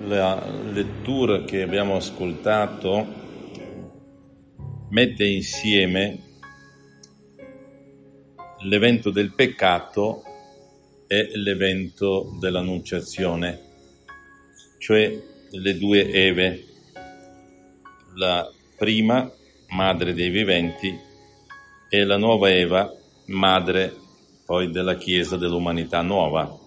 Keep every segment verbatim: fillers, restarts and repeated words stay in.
la lettura che abbiamo ascoltato mette insieme l'evento del peccato e l'evento dell'annunciazione, cioè le due Eve, la prima madre dei viventi e la nuova Eva, madre poi della Chiesa, dell'umanità nuova.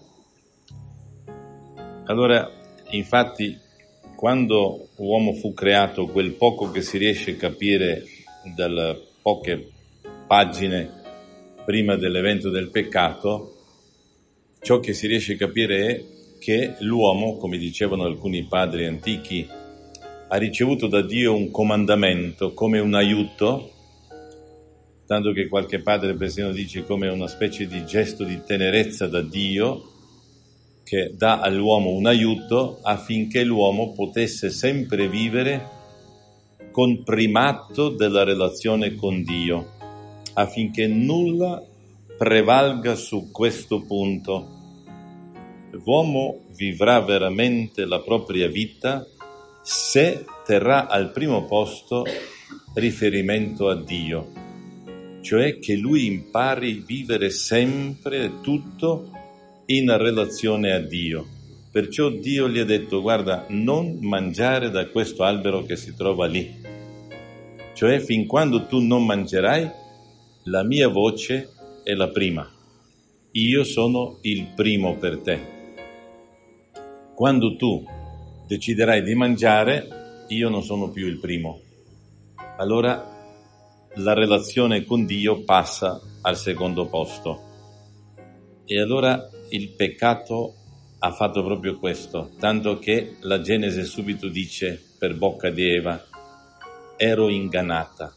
Allora, infatti, quando l'uomo fu creato, quel poco che si riesce a capire dalle poche pagine prima dell'evento del peccato, ciò che si riesce a capire è che l'uomo, come dicevano alcuni padri antichi, ha ricevuto da Dio un comandamento come un aiuto, tanto che qualche padre persino dice come una specie di gesto di tenerezza da Dio, che dà all'uomo un aiuto affinché l'uomo potesse sempre vivere con primato della relazione con Dio, affinché nulla prevalga su questo punto. L'uomo vivrà veramente la propria vita se terrà al primo posto riferimento a Dio, cioè che lui impari a vivere sempre tutto in relazione a Dio. Perciò Dio gli ha detto: guarda, non mangiare da questo albero che si trova lì, cioè fin quando tu non mangerai, la mia voce è la prima, io sono il primo per te. Quando tu deciderai di mangiare, io non sono più il primo, allora la relazione con Dio passa al secondo posto. E allora il peccato ha fatto proprio questo, tanto che la Genesi subito dice per bocca di Eva: ero ingannata,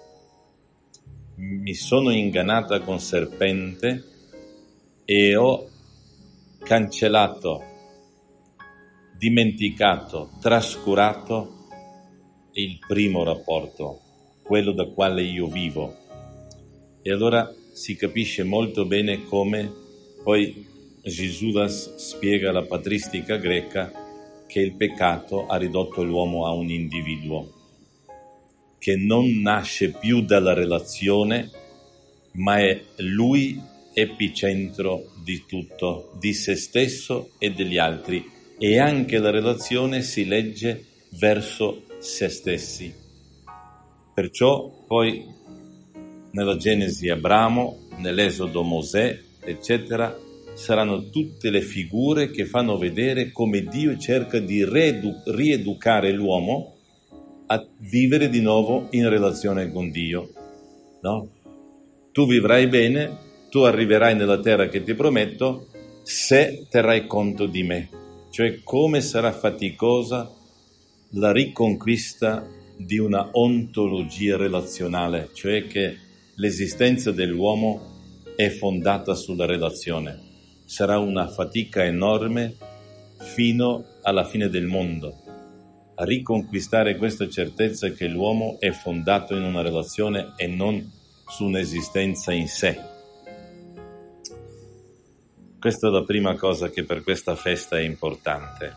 mi sono ingannata con serpente e ho cancellato, dimenticato, trascurato il primo rapporto, quello da quale io vivo. E allora si capisce molto bene come poi Gisudas spiega la patristica greca che il peccato ha ridotto l'uomo a un individuo che non nasce più dalla relazione, ma è lui epicentro di tutto, di se stesso e degli altri, e anche la relazione si legge verso se stessi. Perciò poi nella Genesi Abramo, nell'Esodo Mosè, eccetera, saranno tutte le figure che fanno vedere come Dio cerca di reedu- rieducare l'uomo a vivere di nuovo in relazione con Dio, no? Tu vivrai bene, tu arriverai nella terra che ti prometto se terrai conto di me, cioè come sarà faticosa la riconquista di una ontologia relazionale, cioè che l'esistenza dell'uomo è fondata sulla relazione. Sarà una fatica enorme fino alla fine del mondo a riconquistare questa certezza che l'uomo è fondato in una relazione e non su un'esistenza in sé. Questa è la prima cosa che per questa festa è importante.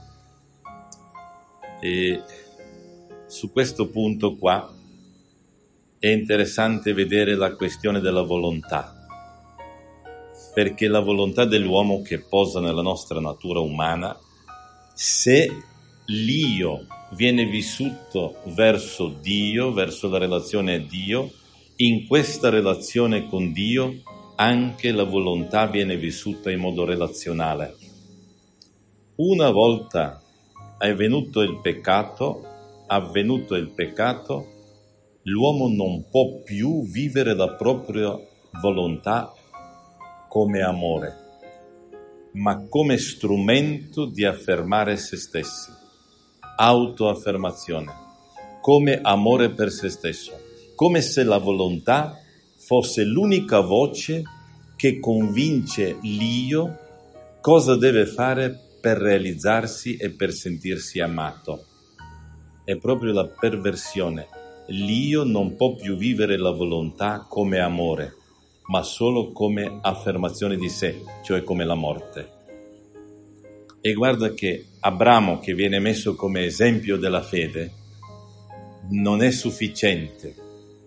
E su questo punto qua è interessante vedere la questione della volontà, perché la volontà dell'uomo che posa nella nostra natura umana, se l'io viene vissuto verso Dio, verso la relazione a Dio, in questa relazione con Dio anche la volontà viene vissuta in modo relazionale. Una volta avvenuto il peccato, avvenuto il peccato, l'uomo non può più vivere la propria volontà come amore, ma come strumento di affermare se stessi, autoaffermazione, come amore per se stesso, come se la volontà fosse l'unica voce che convince l'io cosa deve fare per realizzarsi e per sentirsi amato. È proprio la perversione. L'io non può più vivere la volontà come amore, ma solo come affermazione di sé, cioè come la morte. E guarda che Abramo, che viene messo come esempio della fede, non è sufficiente.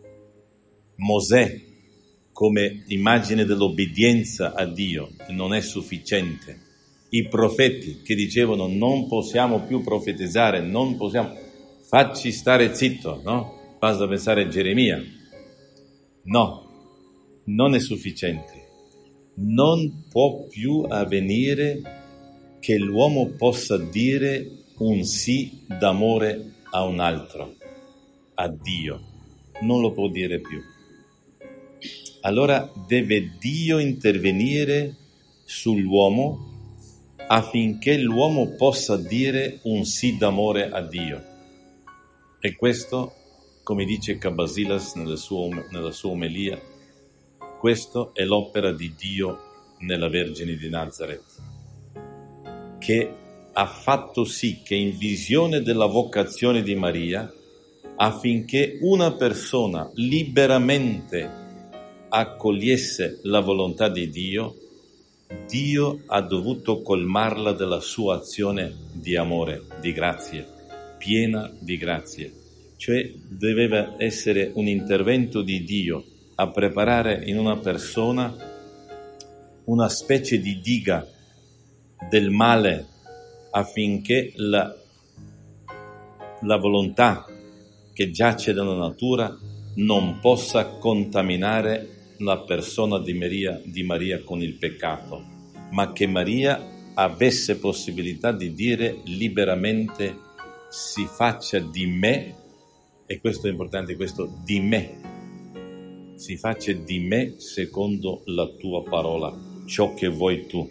Mosè, come immagine dell'obbedienza a Dio, non è sufficiente. I profeti che dicevano non possiamo più profetizzare, non possiamo, facci stare zitto, no? Basta pensare a Geremia. No, non è sufficiente. Non può più avvenire che l'uomo possa dire un sì d'amore a un altro, a Dio. Non lo può dire più. Allora deve Dio intervenire sull'uomo affinché l'uomo possa dire un sì d'amore a Dio. E questo, come dice Cabasilas nella sua, nella sua omelia, questo è l'opera di Dio nella Vergine di Nazareth, che ha fatto sì che in visione della vocazione di Maria, affinché una persona liberamente accogliesse la volontà di Dio, Dio ha dovuto colmarla della sua azione di amore, di grazie, piena di grazie. Cioè doveva essere un intervento di Dio a preparare in una persona una specie di diga del male affinché la, la volontà che giace nella natura non possa contaminare la persona di Maria, di Maria con il peccato, ma che Maria avesse possibilità di dire liberamente si faccia di me, e questo è importante, questo di me, si faccia di me secondo la tua parola, ciò che vuoi tu.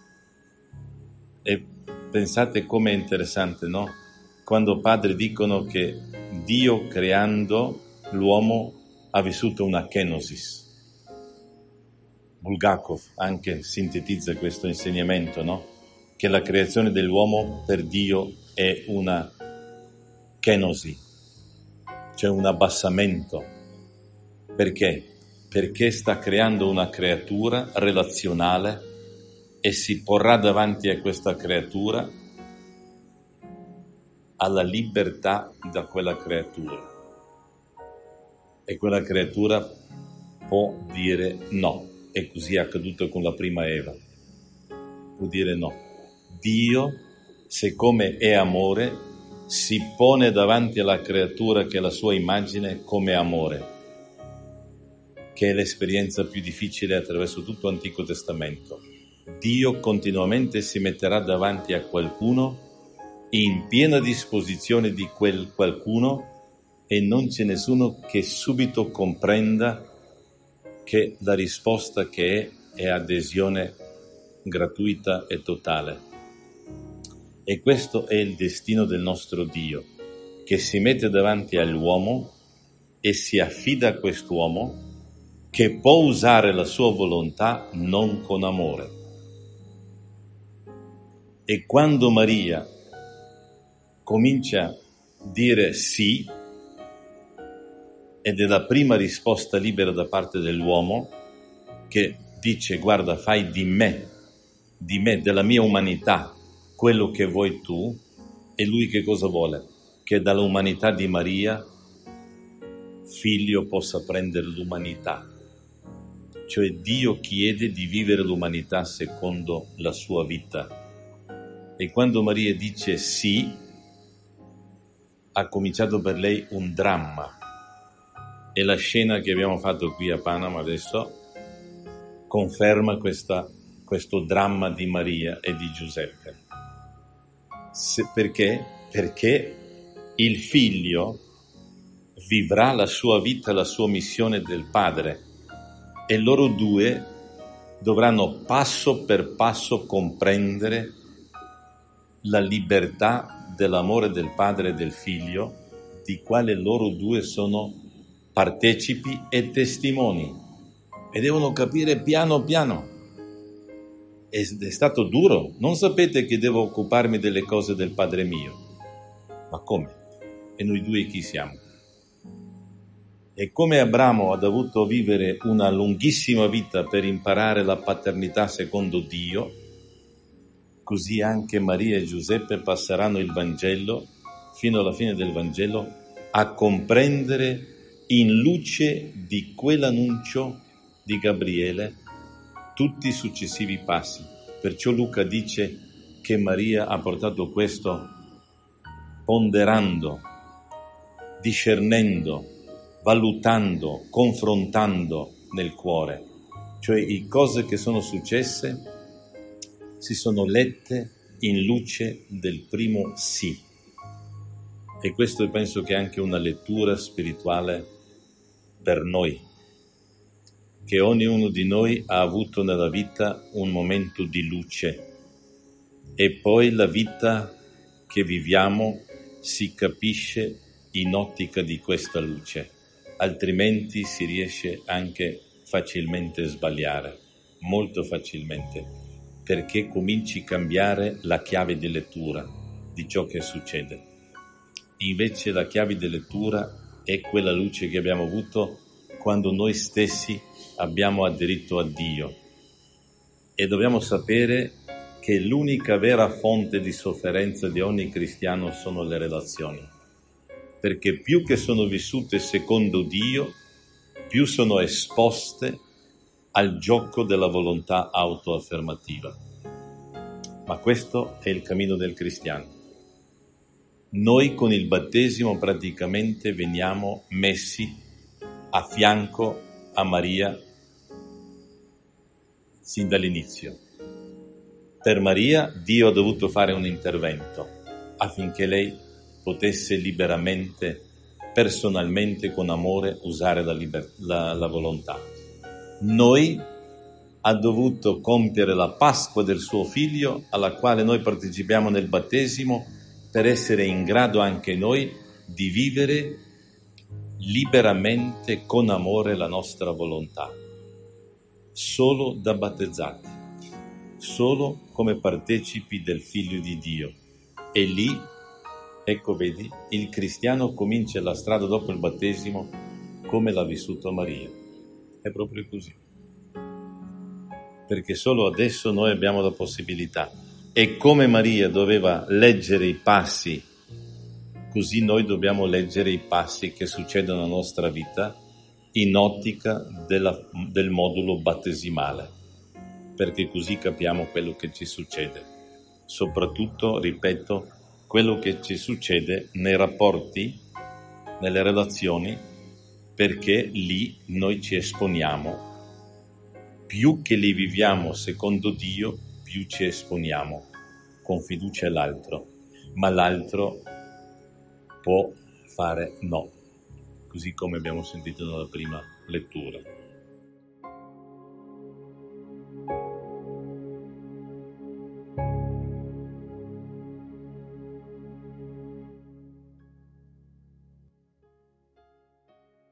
E pensate com'è interessante, no? Quando padri dicono che Dio creando l'uomo ha vissuto una kenosis. Bulgakov anche sintetizza questo insegnamento, no? Che la creazione dell'uomo per Dio è una kenosi, cioè un abbassamento. Perché? Perché sta creando una creatura relazionale e si porrà davanti a questa creatura alla libertà da quella creatura. E quella creatura può dire no. E così è accaduto con la prima Eva. Può dire no. Dio, siccome è amore, si pone davanti alla creatura che è la sua immagine come amore, che è l'esperienza più difficile attraverso tutto l'Antico Testamento. Dio continuamente si metterà davanti a qualcuno in piena disposizione di quel qualcuno e non c'è nessuno che subito comprenda che la risposta che è è adesione gratuita e totale. E questo è il destino del nostro Dio, che si mette davanti all'uomo e si affida a quest'uomo che può usare la sua volontà non con amore. E quando Maria comincia a dire sì, ed è la prima risposta libera da parte dell'uomo che dice guarda fai di me, di me, della mia umanità, quello che vuoi tu, e lui che cosa vuole? Che dall'umanità di Maria figlio possa prendere l'umanità. Cioè Dio chiede di vivere l'umanità secondo la sua vita. E quando Maria dice sì, ha cominciato per lei un dramma. E la scena che abbiamo fatto qui a Panama adesso conferma questa, questo dramma di Maria e di Giuseppe. Se, perché? Perché il figlio vivrà la sua vita, la sua missione del padre, e loro due dovranno passo per passo comprendere la libertà dell'amore del padre e del figlio, di quale loro due sono partecipi e testimoni, e devono capire piano piano. È, è stato duro. Non sapete che devo occuparmi delle cose del padre mio? Ma come? E noi due chi siamo? E come Abramo ha dovuto vivere una lunghissima vita per imparare la paternità secondo Dio, così anche Maria e Giuseppe passeranno il Vangelo, fino alla fine del Vangelo, a comprendere in luce di quell'annuncio di Gabriele tutti i successivi passi. Perciò Luca dice che Maria ha portato questo ponderando, discernendo, valutando, confrontando nel cuore. Cioè le cose che sono successe si sono lette in luce del primo sì. E questo penso che è anche una lettura spirituale per noi, che ognuno di noi ha avuto nella vita un momento di luce e poi la vita che viviamo si capisce in ottica di questa luce, altrimenti si riesce anche facilmente a sbagliare, molto facilmente, perché cominci a cambiare la chiave di lettura di ciò che succede. Invece la chiave di lettura è quella luce che abbiamo avuto quando noi stessi abbiamo aderito a Dio, e dobbiamo sapere che l'unica vera fonte di sofferenza di ogni cristiano sono le relazioni, perché più che sono vissute secondo Dio, più sono esposte al gioco della volontà autoaffermativa. Ma questo è il cammino del cristiano. Noi con il battesimo praticamente veniamo messi a fianco a Maria sin dall'inizio. Per Maria Dio ha dovuto fare un intervento affinché lei potesse liberamente, personalmente, con amore, usare la, liber- la, la volontà. Noi ha dovuto compiere la Pasqua del suo figlio, alla quale noi partecipiamo nel battesimo, per essere in grado anche noi di vivere liberamente, con amore, la nostra volontà. Solo da battezzati, solo come partecipi del Figlio di Dio. E lì, ecco vedi, il cristiano comincia la strada dopo il battesimo come l'ha vissuto Maria. È proprio così. Perché solo adesso noi abbiamo la possibilità. E come Maria doveva leggere i passi, così noi dobbiamo leggere i passi che succedono nella nostra vita in ottica della, del modulo battesimale, perché così capiamo quello che ci succede. Soprattutto, ripeto, quello che ci succede nei rapporti, nelle relazioni, perché lì noi ci esponiamo. Più che li viviamo secondo Dio, più ci esponiamo con fiducia all'altro, ma l'altro può fare no, così come abbiamo sentito nella prima lettura.